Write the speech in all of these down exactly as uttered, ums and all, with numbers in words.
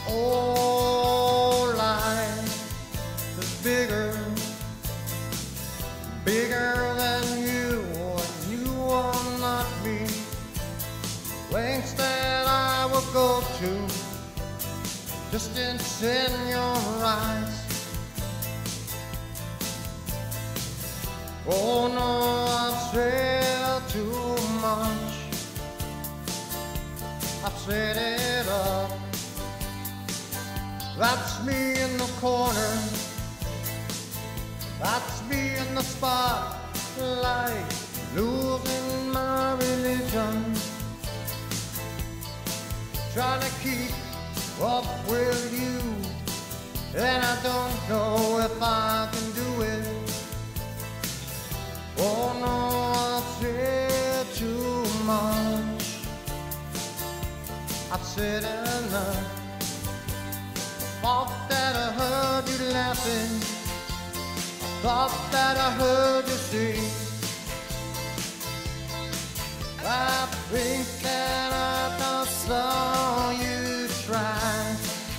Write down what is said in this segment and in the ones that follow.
Oh, life is bigger, bigger than you, and you are not me. Lengths that I will go to, distance in your eyes. Oh no, I've said too much. I've set it up. That's me in the corner. That's me in the spotlight, losing my religion, trying to keep up with you, and I don't know if I can do it. Oh no, I've said too much. I've said enough. Thought that I heard you laughing, I thought that I heard you sing. I think that I just saw you try.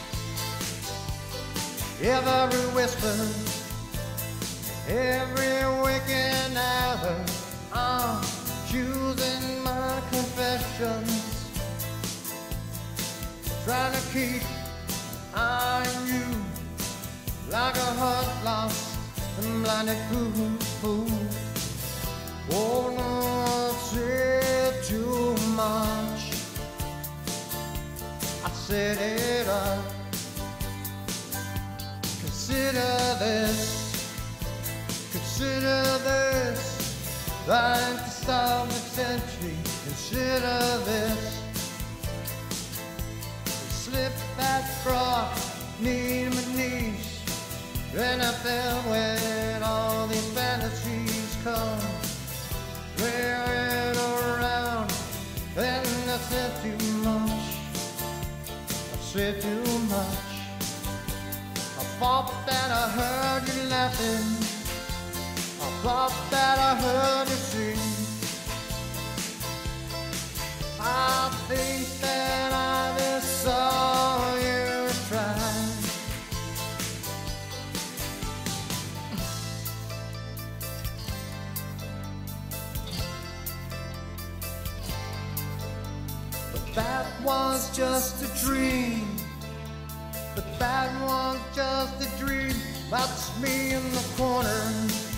Every whisper, every waking hour, I'm choosing my confessions, trying to keep eyeing you like a heart lost and blinded fool. Oh no, I've said too much. I set it up. Consider this, consider this, like the start of the century. Consider this. Slip that cross, knee my knees, and I fell when all these fantasies come. Wear it around, and I said too much. I said too much. I thought that I heard you laughing, I thought that I heard you sing. I think that I just saw you try. But that was just a dream. But that was just a dream. That's me in the corner.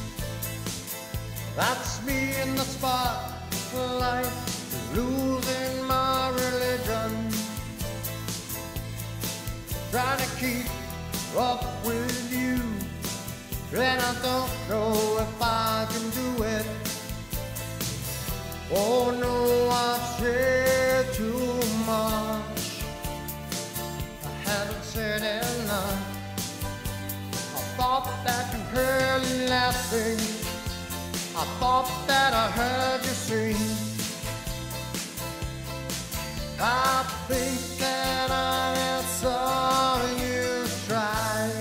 That's me in the spotlight, losing my religion, trying to keep up with you, and I don't know if I can do it. Oh no, I've said too much. I haven't said enough. I thought that you heard me laughing, I thought that I heard you sing. I think that I saw you try.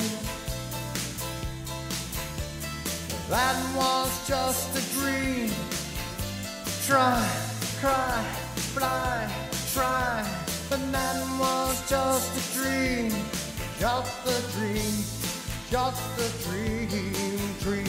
That was just a dream. Try, cry, fly, try. But that was just a dream. Just a dream. Just a dream, dream.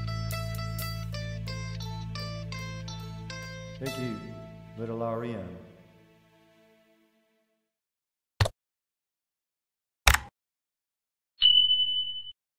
Thank you, little R E M